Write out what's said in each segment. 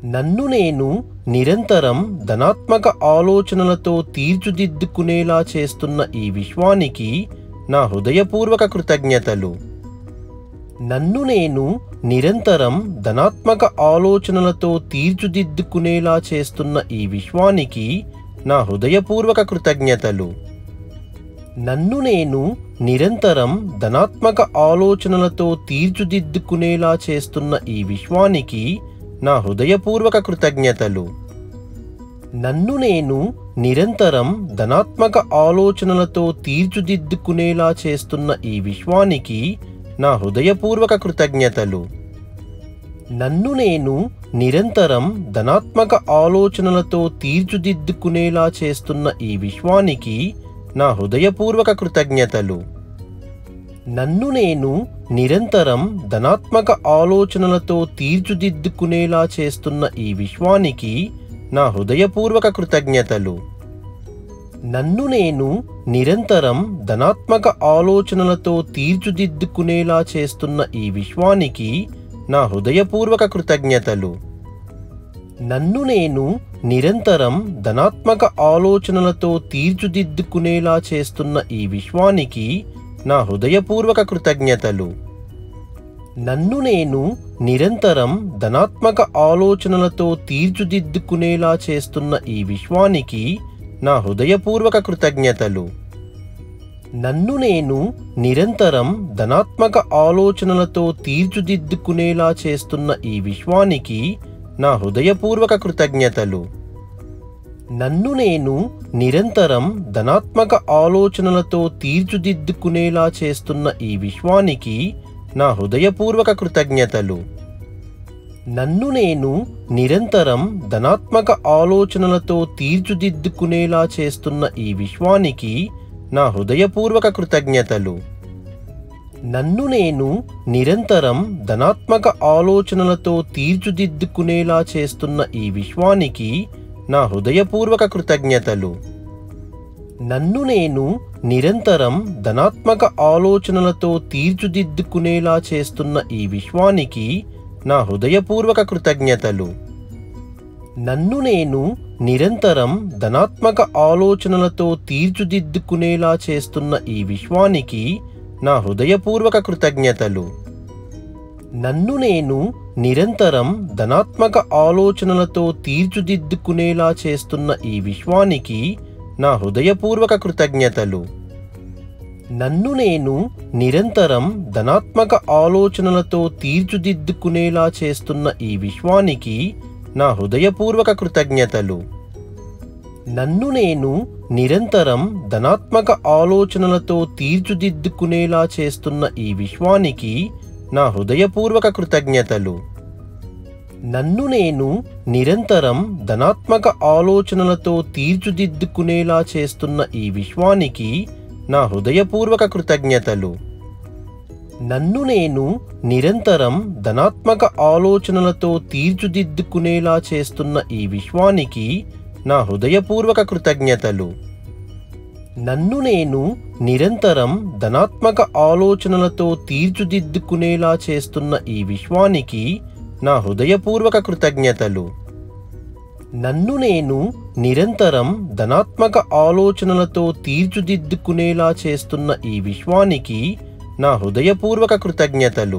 నన్ను నేను నిరంతరం ధనాత్మక ఆలోచనలతో తీర్చిదిద్దుకునేలా చేస్తున్న ఈ విశ్వానికి నా హృదయపూర్వక కృతజ్ఞతలు. నన్ను నేను నిరంతరం ధనాత్మక ఆలోచనలతో తీర్చిదిద్దుకునేలా చేస్తున్న ఈ విశ్వానికి నా హృదయపూర్వక కృతజ్ఞతలు. నన్ను నేను నిరంతరం ధనాత్మక ఆలోచనలతో తీర్చిదిద్దుకునేలా చేస్తున్న ఈ విశ్వానికి నా హృదయపూర్వక కృతజ్ఞతలు. నన్ను నేను నిరంతరం ధనాత్మక ఆలోచనలతో తీర్చిదిద్దుకునేలా చేస్తున్న ఈ విశ్వానికి నా హృదయపూర్వక కృతజ్ఞతలు. నన్ను నేను నిరంతరం ధనాత్మక ఆలోచనలతో తీర్చిదిద్దుకునేలా చేస్తున్న ఈ విశ్వానికి నా హృదయపూర్వక కృతజ్ఞతలు. నన్ను నేను నిరంతరం ధనాత్మక ఆలోచనలతో తీర్చిదిద్దుకునేలా చేస్తున్న ఈ విశ్వానికి నా హృదయపూర్వక కృతజ్ఞతలు. నన్ను నేను నిరంతరం ధనాత్మక ఆలోచనలతో తీర్చిదిద్దుకునేలా చేస్తున్న ఈ విశ్వానికి నా హృదయపూర్వక కృతజ్ఞతలు. నన్ను నేను నిరంతరం ధనాత్మక ఆలోచనలతో తీర్చిదిద్దుకునేలా చేస్తున్న ఈ విశ్వానికి నా హృదయపూర్వక కృతజ్ఞతలు. నన్ను నేను నిరంతరం ధనాత్మక ఆలోచనలతో తీర్చిదిద్దుకునేలా చేస్తున్న ఈ విశ్వానికి నా హృదయపూర్వక కృతజ్ఞతలు. నన్ను నేను నిరంతరం ధనాత్మక ఆలోచనలతో తీర్చిదిద్దుకునేలా చేస్తున్న ఈ విశ్వానికి నా హృదయపూర్వక కృతజ్ఞతలు. నన్ను నేను నిరంతరం ధనాత్మక ఆలోచనలతో తీర్చిదిద్దుకునేలా చేస్తున్న ఈ విశ్వానికి నా హృదయపూర్వక కృతజ్ఞతలు. నన్ను నేను నిరంతరం ధనాత్మక ఆలోచనలతో తీర్చిదిద్దుకునేలా చేస్తున్న ఈ విశ్వానికి నా హృదయపూర్వక కృతజ్ఞతలు. నన్ను నేను నిరంతరం ధనాత్మక ఆలోచనలతో తీర్చిదిద్దుకునేలా చేస్తున్న ఈ విశ్వానికి నా హృదయపూర్వక కృతజ్ఞతలు. నన్ను నేను నిరంతరం ధనాత్మక ఆలోచనలతో తీర్చిదిద్దుకునేలా చేస్తున్న ఈ విశ్వానికి నా హృదయపూర్వక కృతజ్ఞతలు. నన్ను నేను నిరంతరం ధనాత్మక ఆలోచనలతో తీర్చిదిద్దుకునేలా చేస్తున్న ఈ విశ్వానికి నా హృదయపూర్వక కృతజ్ఞతలు. నన్ను నేను నిరంతరం ధనాత్మక ఆలోచనలతో తీర్చిదిద్దుకునేలా చేస్తున్న ఈ విశ్వానికి నా హృదయపూర్వక కృతజ్ఞతలు. నన్ను నేను నిరంతరం ధనాత్మక ఆలోచనలతో తీర్చిదిద్దుకునేలా చేస్తున్న ఈ విశ్వానికి నా హృదయపూర్వక కృతజ్ఞతలు. నన్ను నేను నిరంతరం ధనాత్మక ఆలోచనలతో తీర్చిదిద్దుకునేలా చేస్తున్న ఈ విశ్వానికి నా హృదయపూర్వక కృతజ్ఞతలు. నన్ను నేను నిరంతరం ధనాత్మక ఆలోచనలతో తీర్చిదిద్దుకునేలా చేస్తున్న ఈ విశ్వానికి నా హృదయపూర్వక కృతజ్ఞతలు. నన్ను నేను నిరంతరం ధనాత్మక ఆలోచనలతో తీర్చిదిద్దుకునేలా చేస్తున్న ఈ విశ్వానికి నా హృదయపూర్వక కృతజ్ఞతలు. నన్ను నేను నిరంతరం ధనాత్మక ఆలోచనలతో తీర్చిదిద్దుకునేలా చేస్తున్న ఈ విశ్వానికి నా హృదయపూర్వక కృతజ్ఞతలు. నన్ను నేను నిరంతరం ధనాత్మక ఆలోచనలతో తీర్చిదిద్దుకునేలా చేస్తున్న ఈ విశ్వానికి నా హృదయపూర్వక కృతజ్ఞతలు.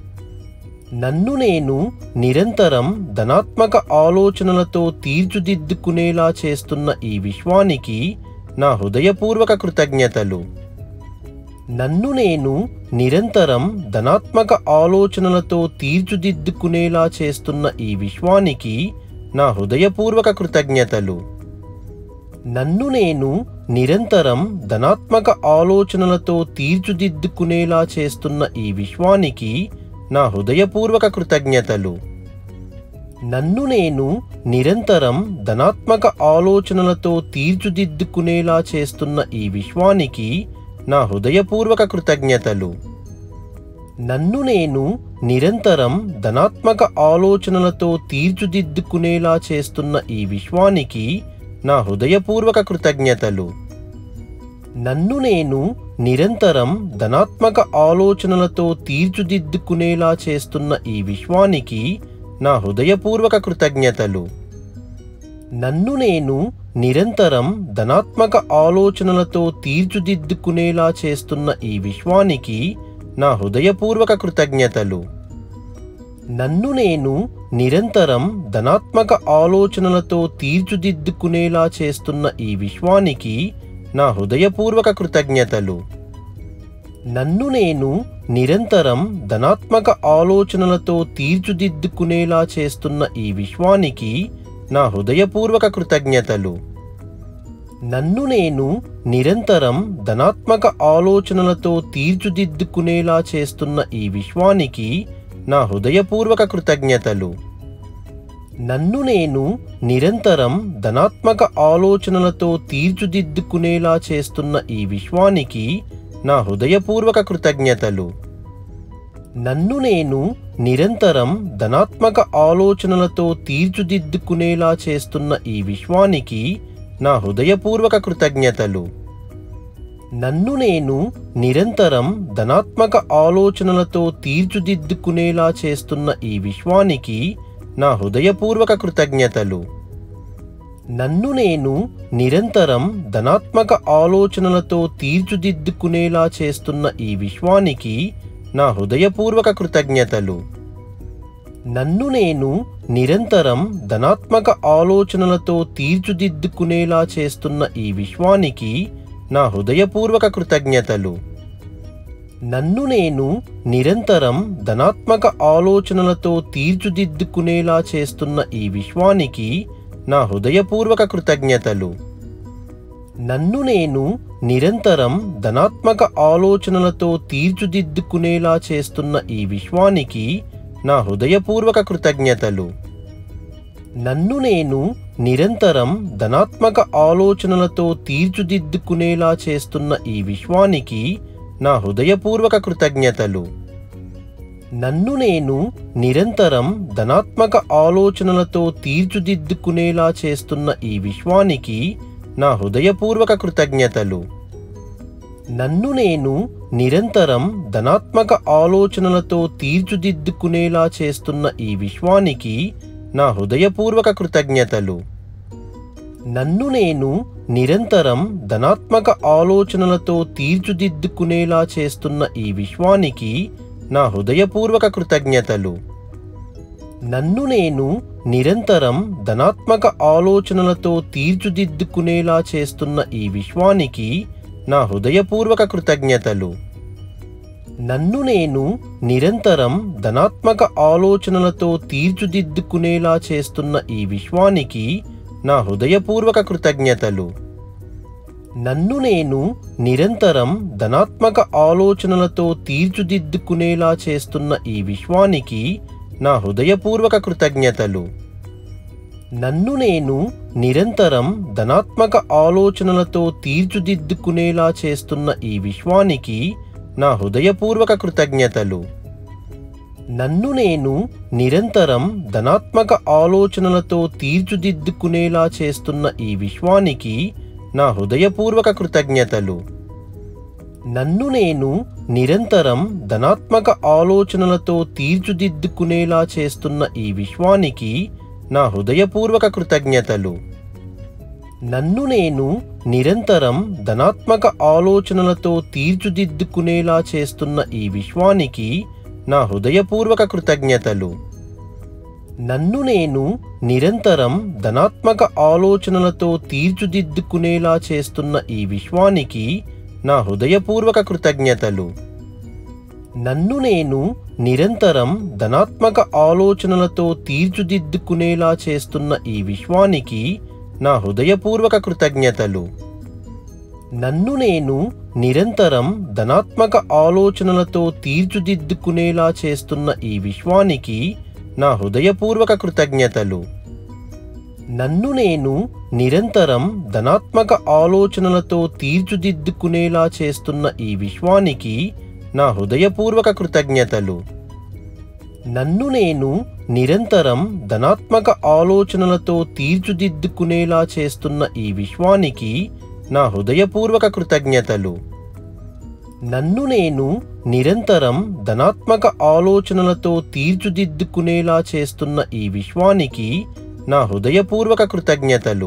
నన్ను నేను నిరంతరం ధనాత్మక ఆలోచనలతో తీర్చిదిద్దుకునేలా చేస్తున్న ఈ విశ్వానికి నా హృదయపూర్వక కృతజ్ఞతలు. నన్ను నేను నిరంతరం ధనాత్మక ఆలోచనలతో తీర్చిదిద్దుకునేలా చేస్తున్న ఈ విశ్వానికి నా హృదయపూర్వక కృతజ్ఞతలు. నన్ను నేను నిరంతరం ధనాత్మక ఆలోచనలతో తీర్చిదిద్దుకునేలా చేస్తున్న ఈ విశ్వానికి నా హృదయపూర్వక కృతజ్ఞతలు. నన్ను నేను నిరంతరం ధనాత్మక ఆలోచనలతో తీర్చిదిద్దుకునేలా చేస్తున్న ఈ విశ్వానికి నా హృదయపూర్వక కృతజ్ఞతలు. నన్ను నేను నిరంతరం ధనాత్మక ఆలోచనలతో తీర్చిదిద్దుకునేలా చేస్తున్న ఈ విశ్వానికి నా హృదయపూర్వక కృతజ్ఞతలు. నన్ను నేను నిరంతరం ధనాత్మక ఆలోచనలతో తీర్చిదిద్దుకునేలా చేస్తున్న ఈ విశ్వానికి నా హృదయపూర్వక కృతజ్ఞతలు. నన్ను నేను నిరంతరం ధనాత్మక ఆలోచనలతో తీర్చిదిద్దుకునేలా చేస్తున్న ఈ విశ్వానికి నా హృదయపూర్వక కృతజ్ఞతలు. నన్ను నేను నిరంతరం ధనాత్మక ఆలోచనలతో తీర్చిదిద్దుకునేలా చేస్తున్న ఈ విశ్వానికి నా హృదయపూర్వక కృతజ్ఞతలు. నన్ను నేను నిరంతరం ధనాత్మక ఆలోచనలతో తీర్చిదిద్దుకునేలా చేస్తున్న ఈ విశ్వానికి నా హృదయపూర్వక కృతజ్ఞతలు. నన్ను నేను నిరంతరం ధనాత్మక ఆలోచనలతో తీర్చిదిద్దుకునేలా చేస్తున్న ఈ విశ్వానికి నా హృదయపూర్వక కృతజ్ఞతలు. నన్ను నేను నిరంతరం ధనాత్మక ఆలోచనలతో తీర్చిదిద్దుకునేలా చేస్తున్న ఈ విశ్వానికి నా హృదయపూర్వక కృతజ్ఞతలు. నన్ను నేను నిరంతరం ధనాత్మక ఆలోచనలతో తీర్చిదిద్దుకునేలా చేస్తున్న ఈ విశ్వానికి నా హృదయపూర్వక కృతజ్ఞతలు. నన్ను నేను నిరంతరం ధనాత్మక ఆలోచనలతో తీర్చిదిద్దుకునేలా చేస్తున్న ఈ విశ్వానికి నా హృదయపూర్వక కృతజ్ఞతలు. నన్ను నేను నిరంతరం ధనాత్మక ఆలోచనలతో తీర్చిదిద్దుకునేలా చేస్తున్న ఈ విశ్వానికి నా హృదయపూర్వక కృతజ్ఞతలు. నన్ను నేను నిరంతరం ధనాత్మక ఆలోచనలతో తీర్చిదిద్దుకునేలా చేస్తున్న ఈ విశ్వానికి నా హృదయపూర్వక కృతజ్ఞతలు. నన్ను నేను నిరంతరం ధనాత్మక ఆలోచనలతో తీర్చిదిద్దుకునేలా చేస్తున్న ఈ విశ్వానికి నా హృదయపూర్వక కృతజ్ఞతలు. నన్ను నేను నిరంతరం ధనాత్మక ఆలోచనలతో తీర్చిదిద్దుకునేలా చేస్తున్న ఈ విశ్వానికి నా హృదయపూర్వక కృతజ్ఞతలు. నన్ను నేను నిరంతరం ధనాత్మక ఆలోచనలతో తీర్చిదిద్దుకునేలా చేస్తున్న ఈ విశ్వానికి నా హృదయపూర్వక కృతజ్ఞతలు. నన్ను నేను నిరంతరం ధనాత్మక ఆలోచనలతో తీర్చిదిద్దుకునేలా చేస్తున్న ఈ విశ్వానికి నా హృదయపూర్వక కృతజ్ఞతలు. నన్ను నేను నిరంతరం ధనాత్మక ఆలోచనలతో తీర్చిదిద్దుకునేలా చేస్తున్న ఈ విశ్వానికి నా హృదయపూర్వక కృతజ్ఞతలు. నన్ను నేను నిరంతరం ధనాత్మక ఆలోచనలతో తీర్చిదిద్దుకునేలా చేస్తున్న ఈ విశ్వానికి నా హృదయపూర్వక కృతజ్ఞతలు. నన్ను నేను నిరంతరం ధనాత్మక ఆలోచనలతో తీర్చిదిద్దుకునేలా చేస్తున్న ఈ విశ్వానికి నా హృదయపూర్వక కృతజ్ఞతలు. నన్ను నేను నిరంతరం ధనాత్మక ఆలోచనలతో తీర్చిదిద్దుకునేలా చేస్తున్న ఈ విశ్వానికి నా హృదయపూర్వక కృతజ్ఞతలు. నన్ను నేను నిరంతరం ధనాత్మక ఆలోచనలతో తీర్చిదిద్దుకునేలా చేస్తున్న ఈ విశ్వానికి నా హృదయపూర్వక కృతజ్ఞతలు. నన్ను నేను నిరంతరం ధనాత్మక ఆలోచనలతో తీర్చిదిద్దుకునేలా చేస్తున్న ఈ విశ్వానికి నా హృదయపూర్వక కృతజ్ఞతలు. నన్ను నేను నిరంతరం ధనాత్మక ఆలోచనలతో తీర్చిదిద్దుకునేలా చేస్తున్న ఈ విశ్వానికి నా హృదయపూర్వక కృతజ్ఞతలు. నన్ను నేను నిరంతరం ధనాత్మక ఆలోచనలతో తీర్చిదిద్దుకునేలా చేస్తున్న ఈ విశ్వానికి నా హృదయపూర్వక కృతజ్ఞతలు. నన్ను నేను నిరంతరం ధనాత్మక ఆలోచనలతో తీర్చిదిద్దుకునేలా చేస్తున్న ఈ విశ్వానికి నా హృదయపూర్వక కృతజ్ఞతలు. నన్ను నేను నిరంతరం ధనాత్మక ఆలోచనలతో తీర్చిదిద్దుకునేలా చేస్తున్న ఈ విశ్వానికి నా హృదయపూర్వక కృతజ్ఞతలు. నన్ను నేను నిరంతరం ధనాత్మక ఆలోచనలతో తీర్చిదిద్దుకునేలా చేస్తున్న ఈ విశ్వానికి నా హృదయపూర్వక కృతజ్ఞతలు. నన్ను నేను నిరంతరం ధనాత్మక ఆలోచనలతో తీర్చిదిద్దుకునేలా చేస్తున్న ఈ విశ్వానికి నా హృదయపూర్వక కృతజ్ఞతలు. నన్ను నేను నిరంతరం ధనాత్మక ఆలోచనలతో తీర్చిదిద్దుకునేలా చేస్తున్న ఈ విశ్వానికి నా హృదయపూర్వక కృతజ్ఞతలు. నన్ను నేను నిరంతరం ధనాత్మక ఆలోచనలతో తీర్చిదిద్దుకునేలా చేస్తున్న ఈ విశ్వానికి నా హృదయపూర్వక కృతజ్ఞతలు. నన్ను నేను నిరంతరం ధనాత్మక ఆలోచనలతో తీర్చిదిద్దుకునేలా చేస్తున్న ఈ విశ్వానికి నా హృదయపూర్వక కృతజ్ఞతలు.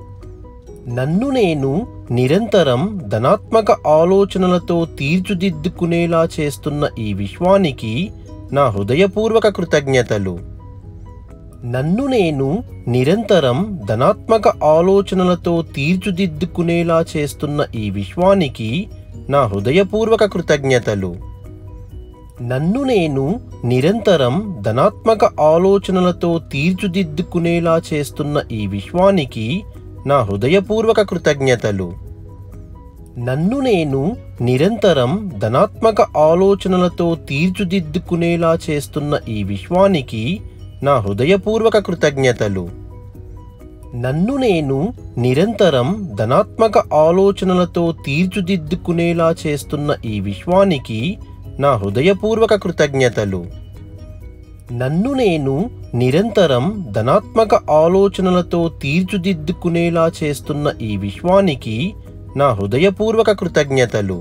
నన్ను నేను నిరంతరం ధనాత్మక ఆలోచనలతో తీర్చిదిద్దుకునేలా చేస్తున్న ఈ విశ్వానికి నా హృదయపూర్వక కృతజ్ఞతలు. నన్ను నేను నిరంతరం ధనాత్మక ఆలోచనలతో తీర్చిదిద్దుకునేలా చేస్తున్న ఈ విశ్వానికి నా హృదయపూర్వక కృతజ్ఞతలు. నన్ను నేను నిరంతరం ధనాత్మక ఆలోచనలతో తీర్చిదిద్దుకునేలా చేస్తున్న ఈ విశ్వానికి నా హృదయపూర్వక కృతజ్ఞతలు. నన్ను నేను నిరంతరం ధనాత్మక ఆలోచనలతో తీర్చిదిద్దుకునేలా చేస్తున్న ఈ విశ్వానికి నా హృదయపూర్వక కృతజ్ఞతలు. నన్ను నేను నిరంతరం ధనాత్మక ఆలోచనలతో తీర్చిదిద్దుకునేలా చేస్తున్న ఈ విశ్వానికి నా హృదయపూర్వక కృతజ్ఞతలు. నన్ను నేను నిరంతరం ధనాత్మక ఆలోచనలతో తీర్చిదిద్దుకునేలా చేస్తున్న ఈ విశ్వానికి నా హృదయపూర్వక కృతజ్ఞతలు.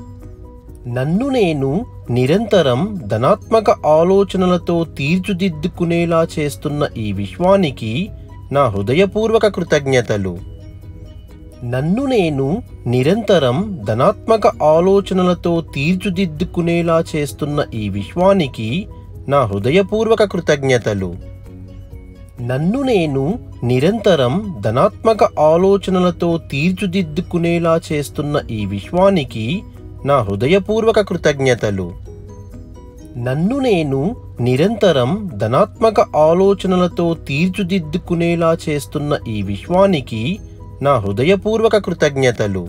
నన్ను నేను నిరంతరం ధనాత్మక ఆలోచనలతో తీర్చిదిద్దుకునేలా చేస్తున్న ఈ విశ్వానికి నా హృదయపూర్వక కృతజ్ఞతలు. నన్ను నేను నిరంతరం ధనాత్మక ఆలోచనలతో తీర్చిదిద్దుకునేలా చేస్తున్న ఈ విశ్వానికి నా హృదయపూర్వక కృతజ్ఞతలు. నన్ను నేను నిరంతరం ధనాత్మక ఆలోచనలతో తీర్చిదిద్దుకునేలా చేస్తున్న ఈ విశ్వానికి నా హృదయపూర్వక కృతజ్ఞతలు. నన్ను నేను నిరంతరం ధనాత్మక ఆలోచనలతో తీర్చిదిద్దుకునేలా చేస్తున్న ఈ విశ్వానికి నా హృదయపూర్వక కృతజ్ఞతలు.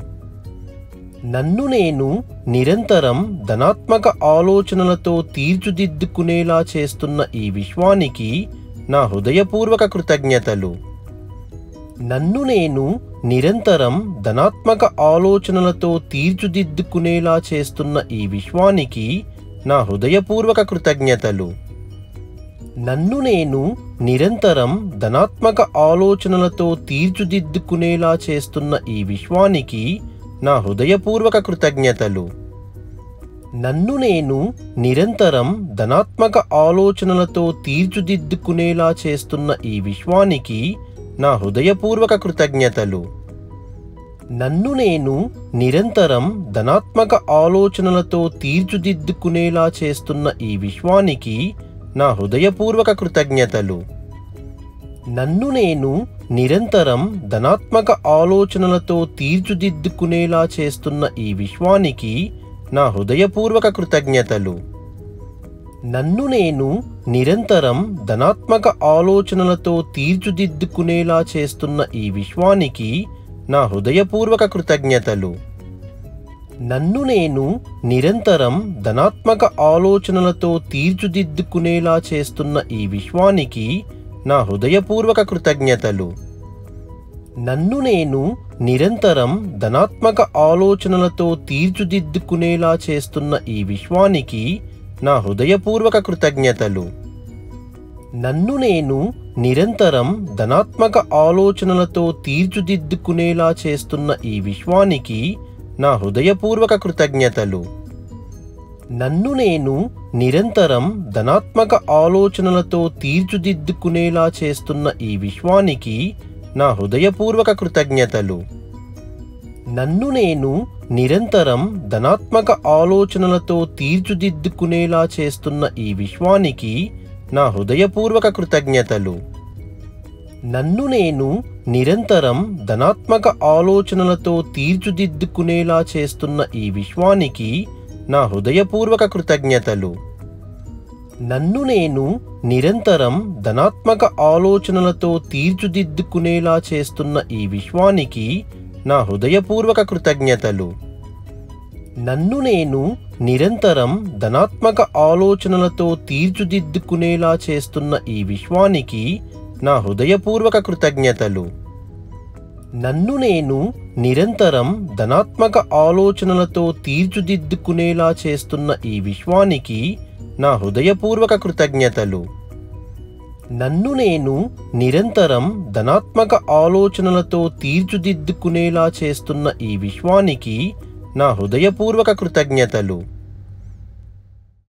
నన్ను నేను నిరంతరం ధనాత్మక ఆలోచనలతో తీర్చిదిద్దుకునేలా చేస్తున్న ఈ విశ్వానికి నా హృదయపూర్వక కృతజ్ఞతలు. నన్ను నేను నిరంతరం ధనాత్మక ఆలోచనలతో తీర్చిదిద్దుకునేలా చేస్తున్న ఈ విశ్వానికి నా హృదయపూర్వక కృతజ్ఞతలు. నన్ను నేను నిరంతరం ధనాత్మక ఆలోచనలతో తీర్చిదిద్దుకునేలా చేస్తున్న ఈ విశ్వానికి నా హృదయపూర్వక కృతజ్ఞతలు. నన్ను నేను నిరంతరం ధనాత్మక ఆలోచనలతో తీర్చిదిద్దుకునేలా చేస్తున్న ఈ విశ్వానికి నా హృదయపూర్వక కృతజ్ఞతలు. నన్ను నేను నిరంతరం ధనాత్మక ఆలోచనలతో తీర్చిదిద్దుకునేలా చేస్తున్న ఈ విశ్వానికి నా హృదయపూర్వక కృతజ్ఞతలు. నన్ను నేను నిరంతరం ధనాత్మక ఆలోచనలతో తీర్చిదిద్దుకునేలా చేస్తున్న ఈ విశ్వానికి నా హృదయపూర్వక కృతజ్ఞతలు. నన్ను నేను నిరంతరం ధనాత్మక ఆలోచనలతో తీర్చిదిద్దుకునేలా చేస్తున్న ఈ విశ్వానికి నా హృదయపూర్వక కృతజ్ఞతలు. నన్ను నేను నిరంతరం ధనాత్మక ఆలోచనలతో తీర్చిదిద్దుకునేలా చేస్తున్న ఈ విశ్వానికి నా హృదయపూర్వక కృతజ్ఞతలు. నన్ను నేను నిరంతరం ధనాత్మక ఆలోచనలతో తీర్చిదిద్దుకునేలా చేస్తున్న ఈ విశ్వానికి నా హృదయపూర్వక కృతజ్ఞతలు. నన్ను నేను నిరంతరం ధనాత్మక ఆలోచనలతో తీర్చిదిద్దుకునేలా చేస్తున్న ఈ విశ్వానికి నా హృదయపూర్వక కృతజ్ఞతలు. నన్ను నేను నిరంతరం ధనాత్మక ఆలోచనలతో తీర్చిదిద్దుకునేలా చేస్తున్న ఈ విశ్వానికి నా హృదయపూర్వక కృతజ్ఞతలు. నన్ను నేను నిరంతరం ధనాత్మక ఆలోచనలతో తీర్చిదిద్దుకునేలా చేస్తున్న ఈ విశ్వానికి నా హృదయపూర్వక కృతజ్ఞతలు. నన్ను నేను నిరంతరం ధనాత్మక ఆలోచనలతో తీర్చిదిద్దుకునేలా చేస్తున్న ఈ విశ్వానికి నా హృదయపూర్వక కృతజ్ఞతలు. నన్ను నేను నిరంతరం ధనాత్మక ఆలోచనలతో తీర్చిదిద్దుకునేలా చేస్తున్న ఈ విశ్వానికి నా హృదయపూర్వక కృతజ్ఞతలు. నన్ను నేను నిరంతరం ధనాత్మక ఆలోచనలతో తీర్చిదిద్దుకునేలా చేస్తున్న ఈ విశ్వానికి నా హృదయపూర్వక కృతజ్ఞతలు. నన్ను నేను నిరంతరం ధనాత్మక ఆలోచనలతో తీర్చిదిద్దుకునేలా చేస్తున్న ఈ విశ్వానికి నా హృదయపూర్వక కృతజ్ఞతలు. నన్ను నేను నిరంతరం ధనాత్మక ఆలోచనలతో తీర్చిదిద్దుకునేలా చేస్తున్న ఈ విశ్వానికి నా హృదయపూర్వక కృతజ్ఞతలు.